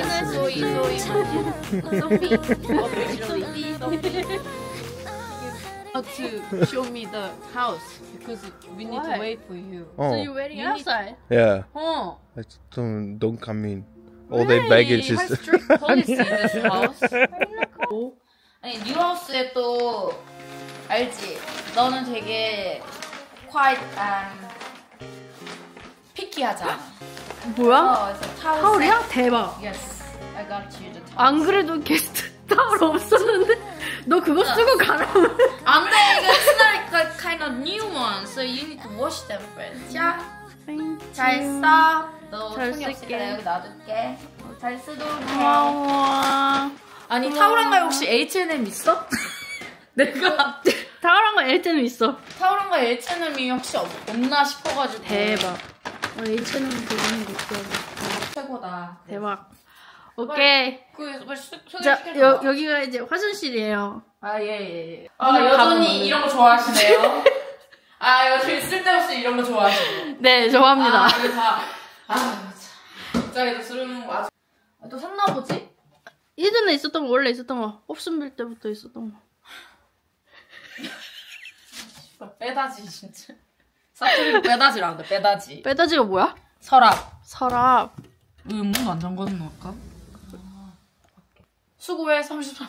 Sophie. To show me the house because we need to wait for you. So you're waiting outside? Yeah. Oh. Don't come in. All their baggage is. Has strict policy this house. 아니 뉴하우스에 또 알지? 너는 되게 quiet and picky-하잖아. 뭐야? 그래서 타올이야? 대박. Yes, I got you the towel. 안 그래도 게스트 타올 없었는데 너 그거 쓰고 가라면 안 돼, 이거 it's like kind of new one, so you need to wash them first. 자, 잘 써. 너 잘 손이 없으니까 쓸게. 내가 여기 놔둘게. 잘 쓰도록 해. 고마워. 아니 타올한가에 혹시 H&M 있어? 내가 타올한 거 H&M 있어. 타올한가에 H&M이 혹시 없나 싶어가지고. 대박. H&M 그거는 있어. 최고다. 대박. 오케이. 자, 소개시켜줘. 여기가 이제 화장실이에요. 아, 예. 오늘 여전히 가보는 이런 거 좋아하시네요. 여전히 쓸데없이 이런 거 좋아하시고. 네, 좋아합니다. 이거 다. 갑자기 또 쓰는 거 아주. 또 샀나 보지? 예전에 있었던 거, 원래 있었던 거. 옵션빌 때부터 있었던 거. 빼다지, 진짜. 사투리로 빼다지라는데, 빼다지. 빼다지가 뭐야? 서랍. 서랍. 문도 안 잠궜나, 아까? 수고해, 33년.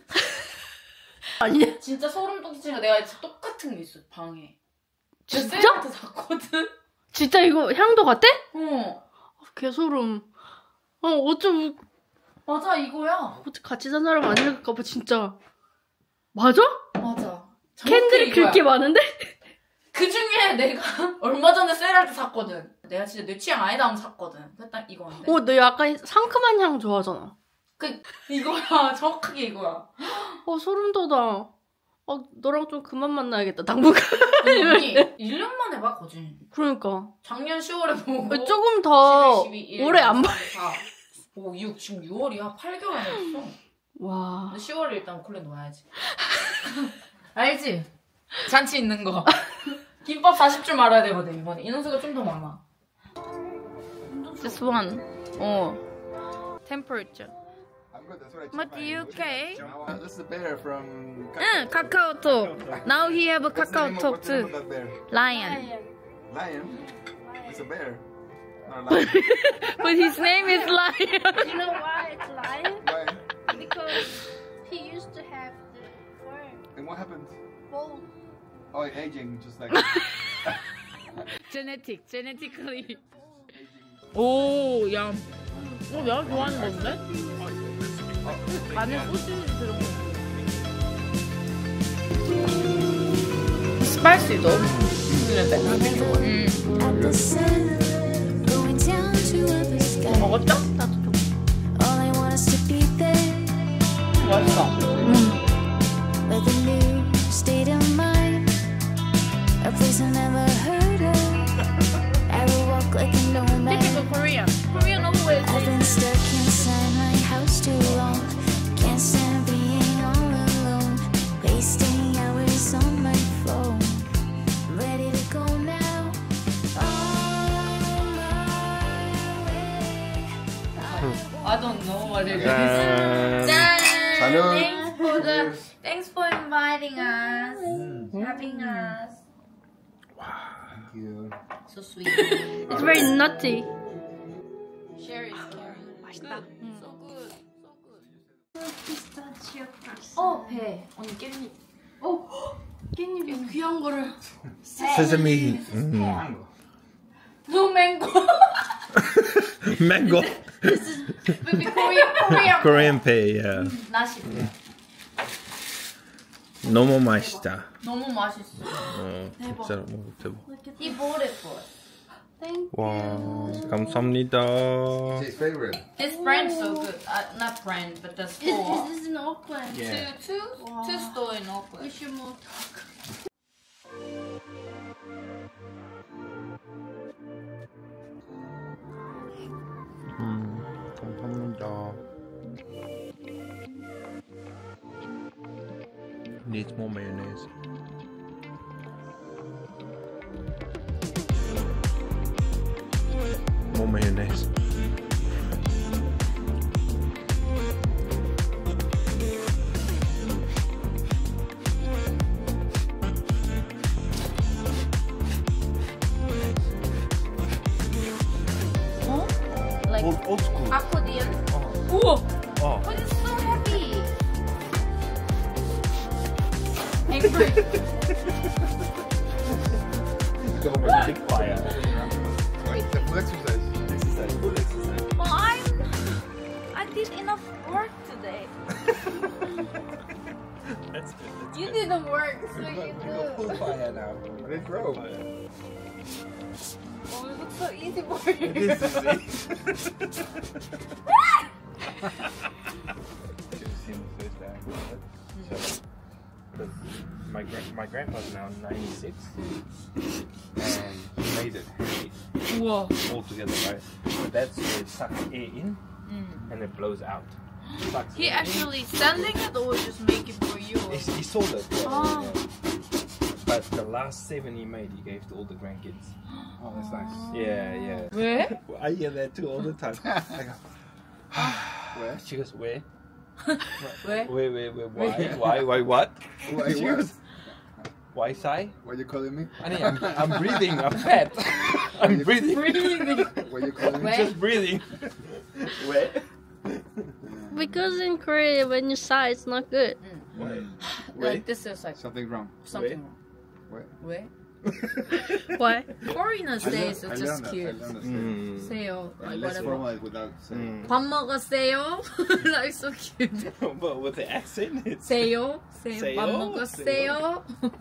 아니야. 진짜 소름 돋지가 내가 진짜 똑같은 게 있어, 방에. 진짜? 셀한테 샀거든? 진짜 이거 향도 같아? 어. 개소름. 어쩜 맞아, 이거야. 같이 산 사람 아닐까봐 진짜. 맞아? 맞아. 캔들이 그렇게 많은데? 그 중에 내가 얼마 전에 세일할 때 샀거든. 내가 진짜 내 취향 아니다 하면 샀거든. 딱 이건데. 너 약간 상큼한 향 좋아하잖아. 이거야. 정확하게 이거야. 소름 돋아. 너랑 좀 그만 만나야겠다, 당분간. 언니, 1년 만에 봐, 거진. 그러니까. 작년 10월에 보고. 조금 더 11, 12, 오래 안 봐. 5, 6, 지금 6월이야. 8개월 했어. 와. 근데 10월에 일단 콜레 놓아야지. 알지? 잔치 있는 거. 김밥 40줄 말아야 되거든, 이번에. 인원수가 좀 더 많아. This one. Temperature. I'm good, that's what I But the UK? This is a bear from... 응, 카카오톡. Now he have a 카카오톡 What's the name too. of that bear? Lion. Lion? It's a bear. Not a lion. But his name is Lion. You know why it's lion? Why? Because he used to have the fur And what happened? bald. Oh, aging, just like... Genetically. 오, 양. 내가 좋아하는 건데? 안에 소시지 들어가. 스파이시도. 먹었죠? 나도 좀. 맛있어. Korean. Korean always. I've been stuck inside my house too long. Can't stand being all alone. Wasting hours on my phone. Ready to go now. On my way. I don't know what it is. Salud. Thanks for inviting us. Having us. Thank you. So sweet. It's very nutty. Sherry is caring. 맛있다. So good. 배. 언니 깻잎. 깻잎이 귀한 거를. Sesame. No mango. Mango. Maybe Korean. Korean pay, yeah. 나시. 너무 맛있다. 너무 맛있어. 진짜로 대박. 이 볼에 거. 와, 감사합니다. It's his favorite. This brand so good. Not brand, but the store. Is this in Auckland? Yeah. Two store in Auckland. We should move. 감사합니다. Needs more mayonnaise. More mayonnaise. old school. Accordion. 우와. Oh. But it's so heavy. Go make a big fire. It's a full exercise. Exercise, full exercise. Well, I did enough work today. That's good. You didn't work, so you do. Full fire now. Let it grow. Oh, it looks so easy for you. This is it. Should have seen the first time. Because my grandpa's now 96 and he made it heavy 우와. all together, right? So that's where it sucks air in and it blows out. Sucks He air in. actually selling it or just make it for you? He sold it. Yeah, Oh. yeah. But the last 7 he made, he gave to all the grandkids. Oh, that's nice. Yeah, yeah. 왜? I hear that too all the time. I go, Where? she goes, where? 왜? Why, what? Why, She what? goes, why sigh? What are you calling me? Honey, I'm breathing, I'm fat. I'm breathing. What are you calling me? Where? Just breathing. Where? Because in Korea, when you sigh, it's not good. Where? Like this is like Something wrong. something Where? wrong. 왜? Why? Foreigners say it's I just learned that. cute. I learned that. Mm. 세요. Like Less whatever. formal without saying. 밥 먹었어요? Like so cute. But with the accent, it's 세요? 세요? 세요? 밥 먹었어요?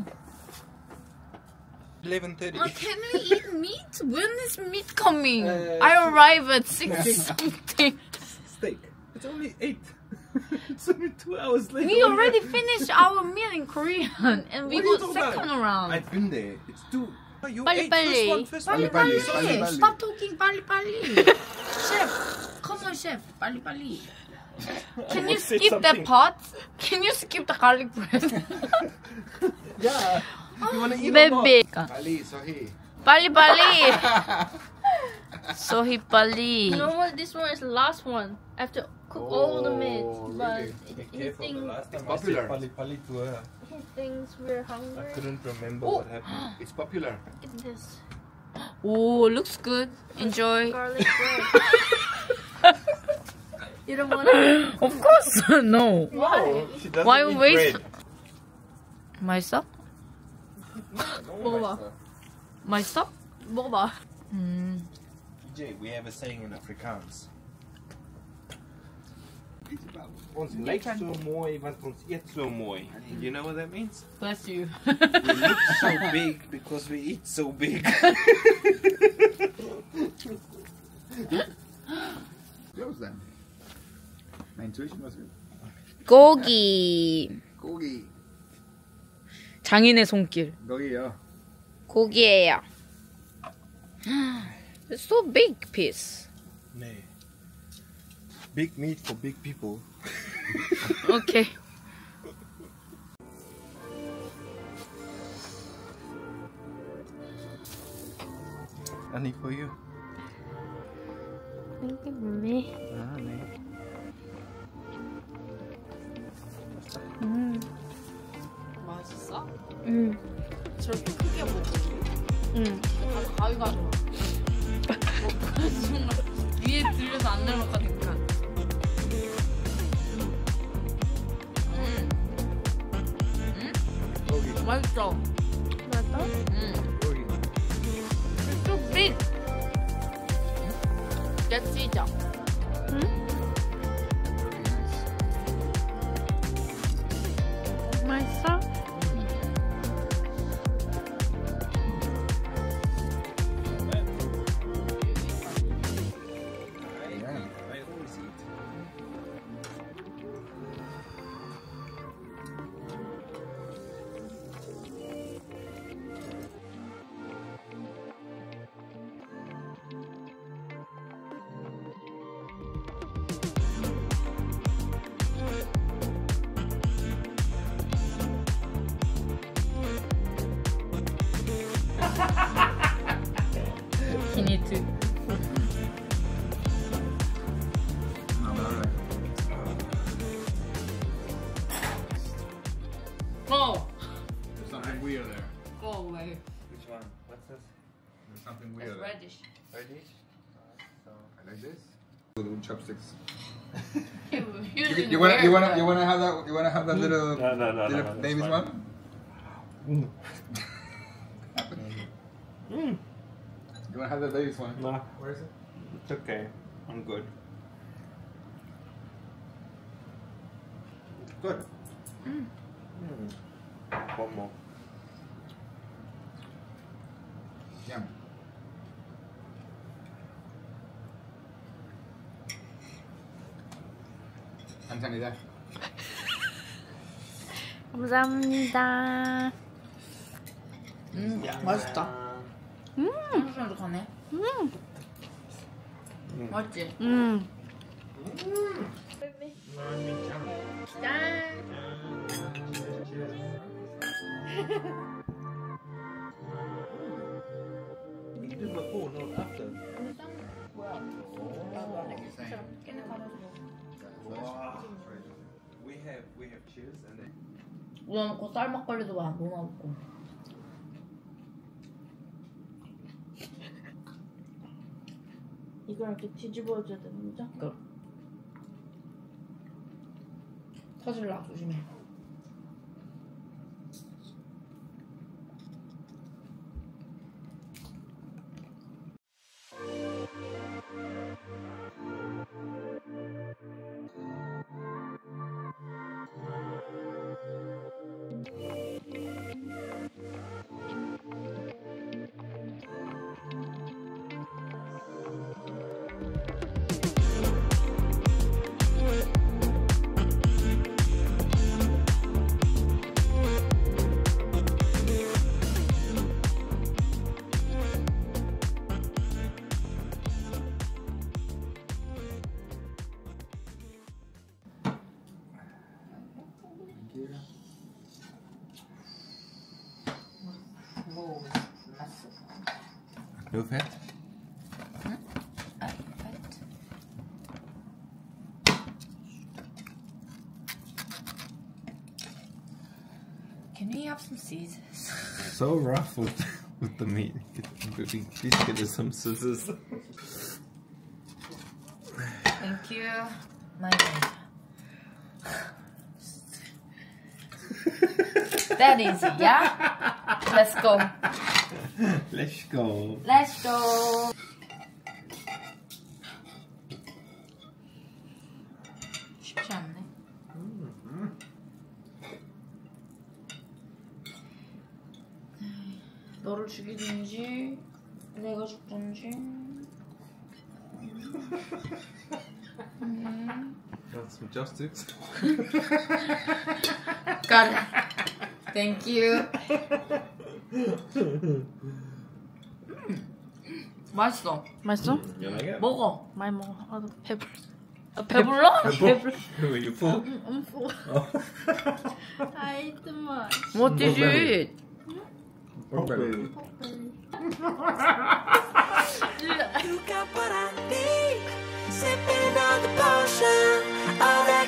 11:30. Oh, can we eat meat? When is meat coming? Uh, I arrive at 6 something. Steak. It's only 8. It's only 2 hours later. We already finished our meal in Korean and we What are you go talking about? second round. I've been there. It's 2. Oh, you 빨리, ate 빨리. first 빨리 one. 빨리. 빨리, 빨리. Stop talking 빨리 빨리. Chef, come on chef. 빨리 빨리. Can you almost said skip something. that pot? Can you skip the garlic bread? Yeah. You wanna eat or not? Baby. Bali, Sohi. 빨리 빨리. Sohi 빨리. You know what? This one is the last one. I have to cook all the meat. Oh, But really? Be he careful. The thinks last time popular. I said pali pali to her, he thinks we're I hungry. couldn't remember Oh. what happened. It's popular. Eat this Oh, looks good. Enjoy. garlic bread. You don't want it? Of course no. Why? She doesn't Why eat waste? bread. 맛있어? 먹어봐. 맛있어? 먹어봐. Jay, we have a saying in Afrikaans. Ons lijkt zo mooi, want ons eet zo mooi. You know what that means? Bless you. We look so big because we eat so big. Close then. My intuition was good. 고기. 고기. 장인의 손길. 고기요. 고기예요. It's so big piece. Nee. Big meat for big people. Okay. Honey for you. Thank you, mommy. Ah, nee. 맛있어? 응. 저렇게 크게 먹어. 응. 가위가 안 정말 위에 들려서 안 내려가니까. 맛있어. 맞아? 고기. It's so big. 깨지죠? Very nice. 맛있어? Yeah. I always eat. You need to. No, alright. Go. There's something weird there. Go away. Which one? What's this? There's something It's weird there. reddish. Reddish? I like this. Little chopsticks. You You wanna have that? You wanna have that little No, Davis fine. one? You wanna have the Davis one? No, Where is it? it's okay. I'm good. Good. One more. Yum. 감사합니다. 감사합니다. 맛있다. 쫀득쫀득하네. 맛있지? We can do before, not after. We have cheers and then. 우선 먹고 쌀막걸리도 너무 맛있고. 이걸 이렇게 뒤집어줘야 되는 거죠? 그 터질라 조심해. No fat? Can we have some scissors? So rough with the meat. Please get us some scissors. Thank you. My bad. That easy, yeah? Let's go. Let's go. Let's go. 쉽지 않네. 너를 죽이든지 내가 죽든지. Got some chopsticks. Got it. Thank you. 맛있어. 맛있어? You like it? 먹어. 많이 먹어. 나도 배불러. 배불러? Were you full? I'm full. I ate too much. What did you eat? Pork belly. You got what I need, sipping on the potion, all that